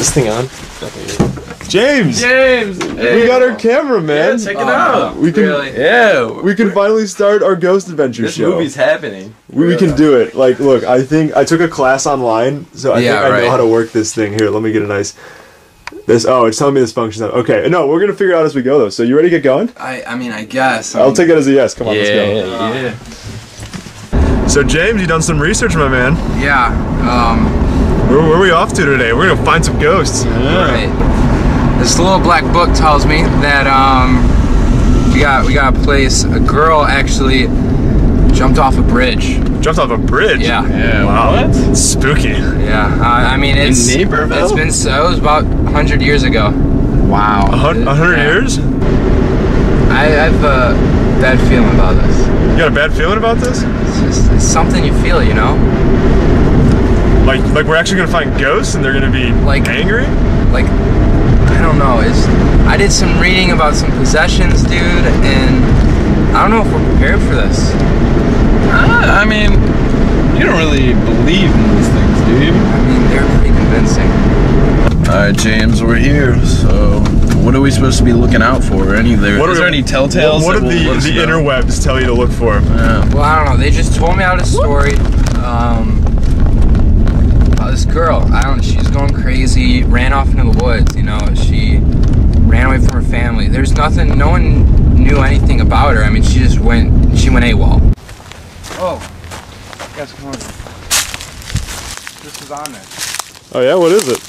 this thing on? James! James! Hey, we got our camera, man. Yeah, check it out. We can, we can finally start our ghost adventure show. This movie's happening. We can do it. Like, look, I think I took a class online, so I think I know how to work this thing. Here, let me get a nice... Oh, it's telling me this functions out. Okay, no, we're gonna figure it out as we go, though. So you ready to get going? I mean, I guess. I'll take that as a yes. Come on, let's go. Yeah. So James, you done some research, my man. Yeah. Where are we off to today? We're gonna find some ghosts. Right. This little black book tells me that we got a place. A girl actually jumped off a bridge. Jumped off a bridge? Yeah. Wow. What? It's spooky. Yeah. I mean, it's been it was about 100 years ago. Wow. 100 years? I have a bad feeling about this. You got a bad feeling about this? It's something you feel, you know? Like we're actually gonna find ghosts and they're gonna be angry? Like, I don't know. I did some reading about some possessions, dude, and I don't know if we're prepared for this. I mean, you don't really believe in these things, do you? I mean, they're pretty convincing. Alright, James, we're here, so what are we supposed to be looking out for? Is there any telltales? What do the interwebs tell you to look for? Well, I don't know. They just told me out a story about this girl. She's going crazy, ran off into the woods, you know. She ran away from her family. There's nothing, no one knew anything about her. I mean, she went AWOL. Oh, guys, come on. This is on there. Oh yeah, what is it?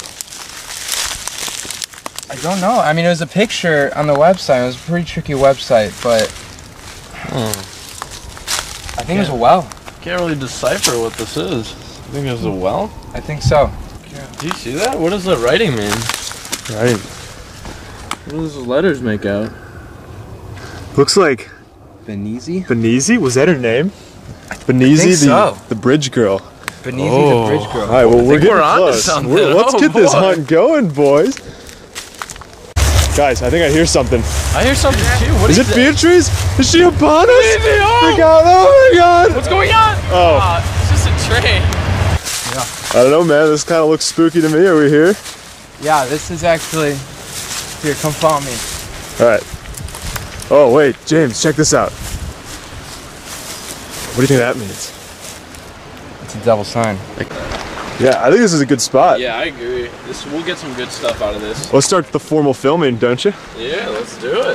I don't know. I mean, it was a picture on the website. It was a pretty tricky website, but I think it was a well. Can't really decipher what this is. You think it was a well? I think so. Do you see that? What does the writing mean? Right. What does the letters make out? Looks like Benizi? Benizi? Was that her name? Benizi, the bridge girl. Benizi, the bridge girl. All right, well, we're getting on close. to something. Let's get this hunt going, boys. Guys, I think I hear something. I hear something too. What is it? that? Beatrice? Is she upon us? Oh my God! What's going on? Oh, it's just a train. Yeah. I don't know, man. This kind of looks spooky to me. Are we here? Yeah, this is actually... Here, come follow me. All right. Oh, wait. James, check this out. What do you think that means? It's a double sign. Yeah, I think this is a good spot. Yeah, I agree. We'll get some good stuff out of this. Let's start the formal filming, don't you? Yeah, let's do it.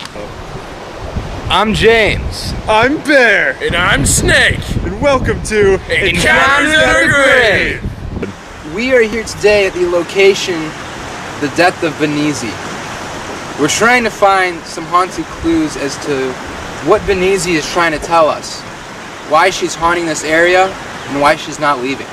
I'm James. I'm Bear. And I'm Snake. And welcome to Encounters of the Grave. We are here today at the location, the death of Benizi. We're trying to find some haunted clues as to what Benizi is trying to tell us. Why she's haunting this area and why she's not leaving.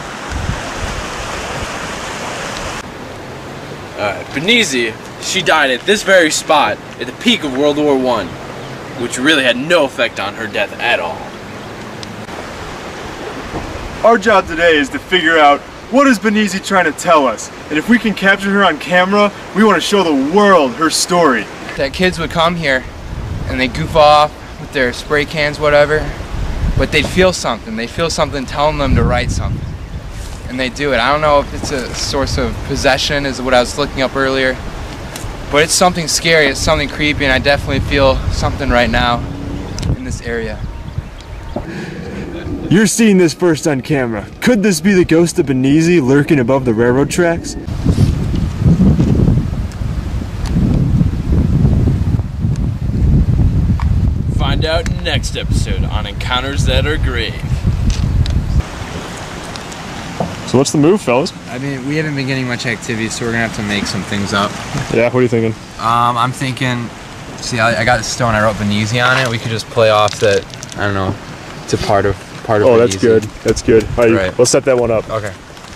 Benizi, she died at this very spot at the peak of World War I, which really had no effect on her death at all. Our job today is to figure out what is Benizi trying to tell us. And if we can capture her on camera, we want to show the world her story. That kids would come here and they goof off with their spray cans, whatever, but they'd feel something. They feel something telling them to write something. And they do it. I don't know if it's a source of possession, is what I was looking up earlier, but it's something scary, it's something creepy, and I definitely feel something right now in this area. You're seeing this first on camera. Could this be the ghost of Benizi lurking above the railroad tracks? Find out next episode on Encounters That Are Grave. So what's the move, fellas? I mean, we haven't been getting much activity, so we're gonna have to make some things up. Yeah, what are you thinking? I'm thinking, see, I got this stone, I wrote Benizi on it. We could just play off that, I don't know, it's a part of Oh, that's good. That's good. All right, let's set that one up. Okay.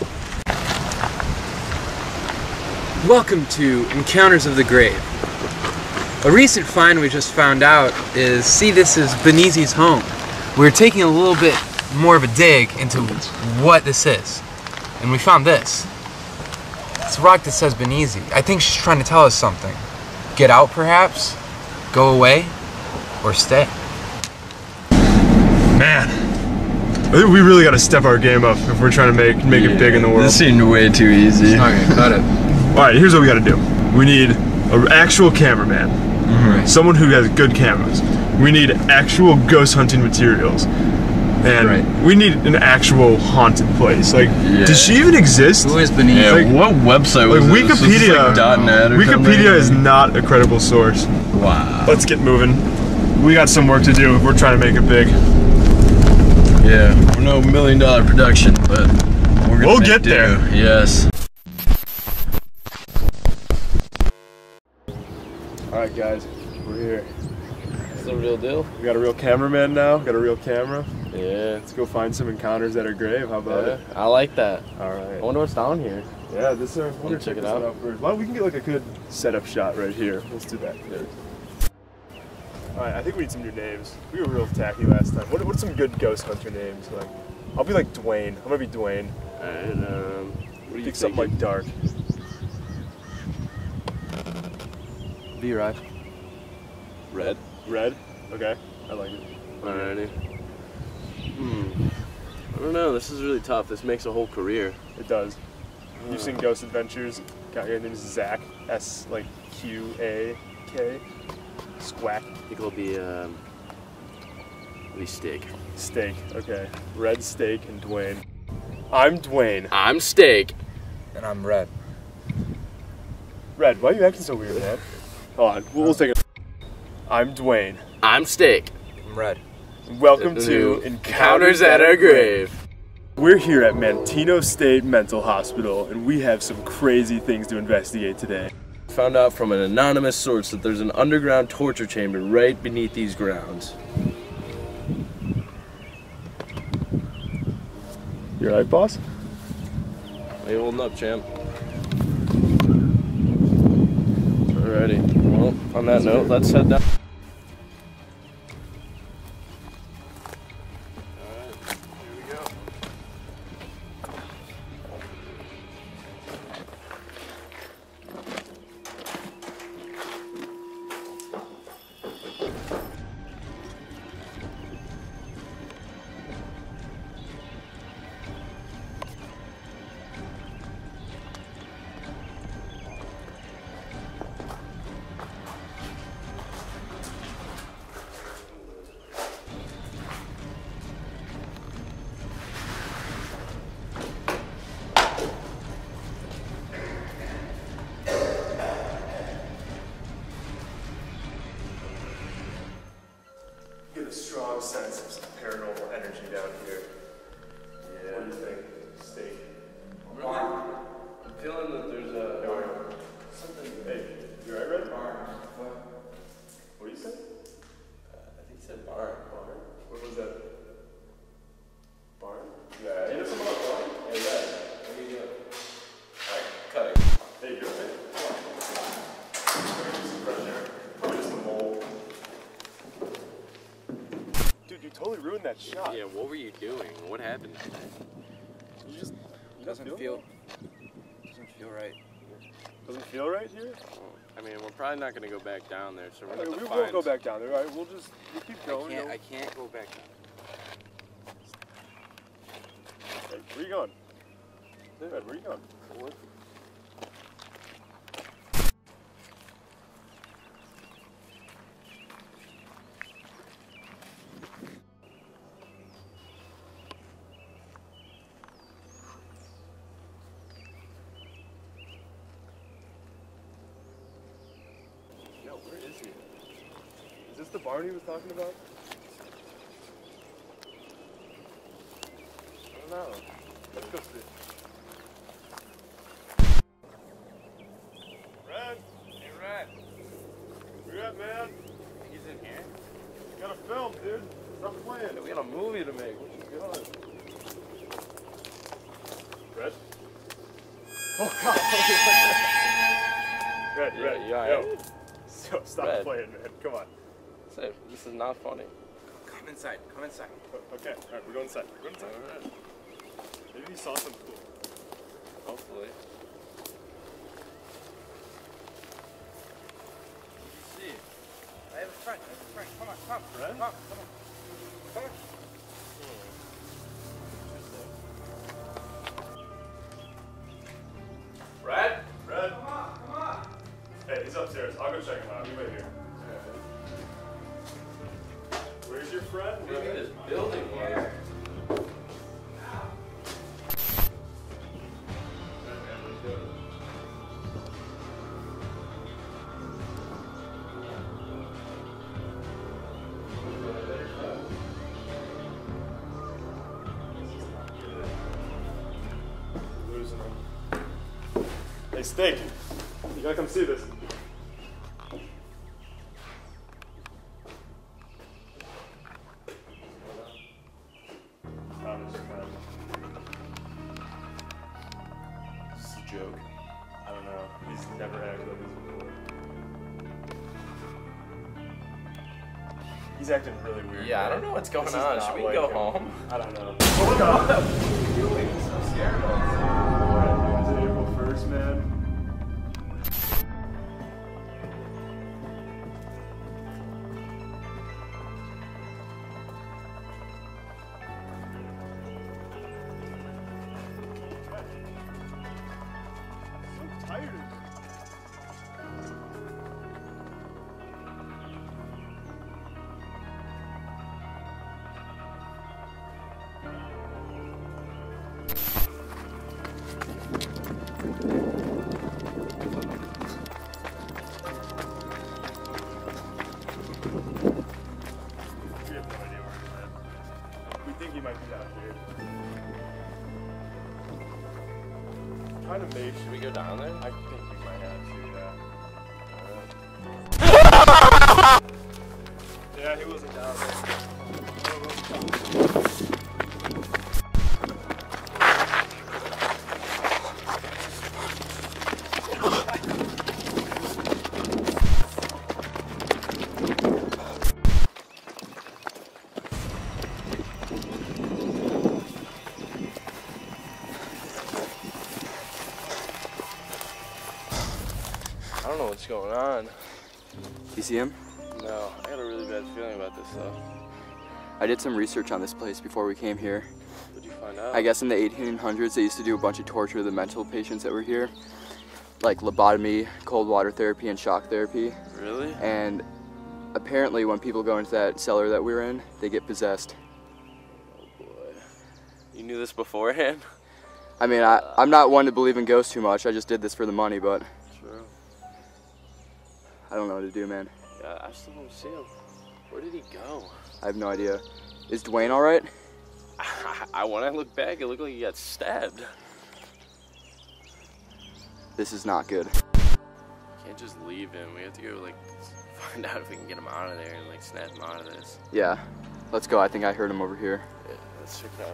Welcome to Encounters of the Grave. A recent find we just found out is, see, this is Benizi's home. We're taking a little bit more of a dig into what this is. And we found this. It's a rock that says Benizi. I think she's trying to tell us something. Get out, perhaps? Go away? Or stay? Man, I think we really got to step our game up if we're trying to make it big in the world. This seemed way too easy. It's not gonna cut it. Alright, here's what we got to do. We need an actual cameraman. Someone who has good cameras. We need actual ghost hunting materials. And we need an actual haunted place. Like, does she even exist? Who is beneath? Yeah, like, what website was like Wikipedia? .net or Wikipedia is not a credible source. Wow. Let's get moving. We got some work to do if we're trying to make it big. Yeah, we're no $1 million production, but we'll get there. Yes. Alright guys, we're here. It's the real deal. We got a real cameraman now, got a real camera. Yeah. Let's go find some encounters at her grave, how about it? I like that. Alright. I wonder what's down here. Yeah, this is We'll check it out. Well, we can get like a good setup shot right here. Let's do that first. Alright, I think we need some new names. We were real tacky last time. What's some good ghost hunter names? Like, I'll be like Dwayne. I'm gonna be Dwayne. And what do you think? Something like dark. Be right. Red. Red? Okay, I like it. Alrighty. I don't know, this is really tough. This makes a whole career. It does. You've seen Ghost Adventures. Guy named Zach. S like Q-A-K. Squack. I think it'll be Steak. Steak, okay. Red, Steak, and Dwayne. I'm Dwayne. I'm Steak. And I'm Red. Red, why are you acting so weird, man? Hold on, we'll take it. I'm Dwayne. I'm Steak. I'm Red. Welcome to Encounters at Our Grave. We're here at Manteno State Mental Hospital, and we have some crazy things to investigate today. Found out from an anonymous source that there's an underground torture chamber right beneath these grounds. You alright, boss? How you holding up, champ? Alrighty. Well, on that note, let's head down. Get a strong sense of some paranormal energy down here. Yeah. What do you think? Steak. I'm feeling that there's a something. Hey, you alright, Red? Barn. What do you say? I think he said barn. Barn? What was that? Barn? Yeah. Hey, there's someone on the line. Hey, Red. What are you doing? Alright, cutting. Hey, you're right. Come on. Some fresh air. Probably just a mole. Dude, you totally ruined that shot. Yeah, what were you doing? What happened? You just Doesn't feel right. Doesn't feel right here? I mean, we're probably not going to go back down there, so we're Okay, going to we find... won't go back down there. All right, we'll keep going. I can't go back down. Hey, where you going? Red, where you going? Yo, where is he? Is this the barn he was talking about? I don't know. Let's go see. Red! Hey, Red. Where you at, man? He's in here? You gotta film, dude. Stop playing. We got a movie to make. What you doing? Red? Oh, God. Red, Yeah, Red. you all Yo. right? So, stop Red. playing, man. Come on. Say, this is not funny. Come inside. Come inside. Okay, alright, we're going inside. We're going inside. Alright. Maybe he saw something cool. Hopefully. See. I have a friend. Come on. Red? Come on. Hey, he's upstairs. I'll go check him out. You wait here. Where's your friend? Maybe this building was. Hey, Steak, you gotta come see this. This is a joke. I don't know. He's never acted like this before. He's acting really weird. Yeah, I don't know what's going on. Should we go home? I don't know. What are you doing? I'm so scared about It's April 1st, man. Tired of it. We have no idea where he went. We think he might be down here. Trying to make Should we go down there? I think we might have to, yeah. Yeah, he wasn't down there. I don't know what's going on. You see him? No, I got a really bad feeling about this though. I did some research on this place before we came here. What'd you find out? I guess in the 1800s they used to do a bunch of torture to the mental patients that were here, like lobotomy, cold water therapy, and shock therapy. Really? And apparently when people go into that cellar that we were in, they get possessed. Oh boy. You knew this beforehand? I mean, I'm not one to believe in ghosts too much. I just did this for the money, but True. I don't know what to do, man. Yeah, I still don't see him. Where did he go? I have no idea. Is Dwayne all right? When I look back, it looked like he got stabbed. This is not good. Can't just leave him. We have to go like find out if we can get him out of there and like snap him out of this. Yeah, let's go. I think I heard him over here. Yeah, let's check it out.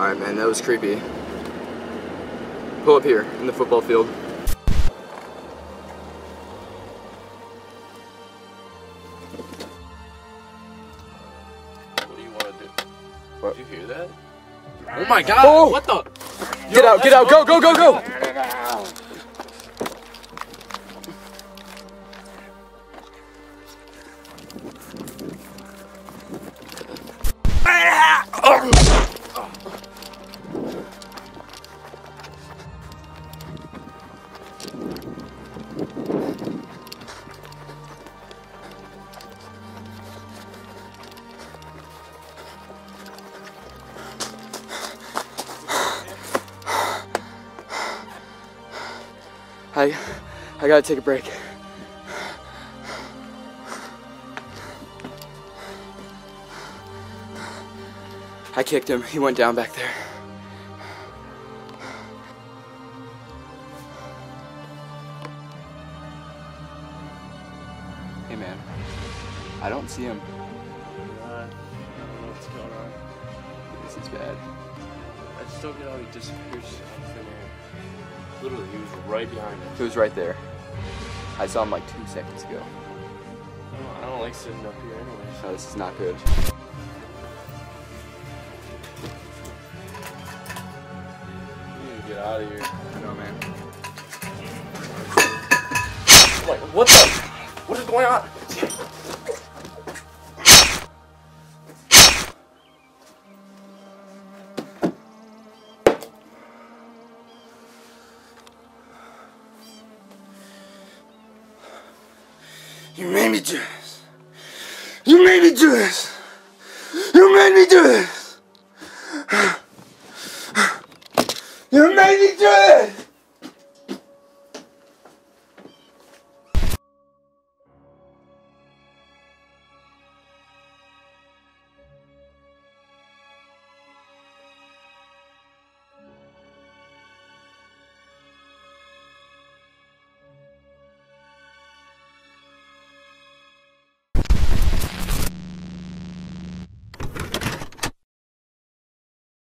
Alright, man, that was creepy. Pull up here in the football field. What do you want to do? What? Did you hear that? Oh my god! Oh! What the? Get out, get out, go, go, go, go! I gotta take a break. I kicked him. He went down back there. Hey man, I don't see him. I don't know what's going on. This is bad. I just don't get how he disappears out of thin air. Literally, he was right behind us. He was right there. I saw him like 2 seconds ago. I don't like sitting up here anyways. Oh, this is not good. You need to get out of here. I know, man. Like, what the? What is going on? You made me do this. You made me do this. You made me do this. You made me do this.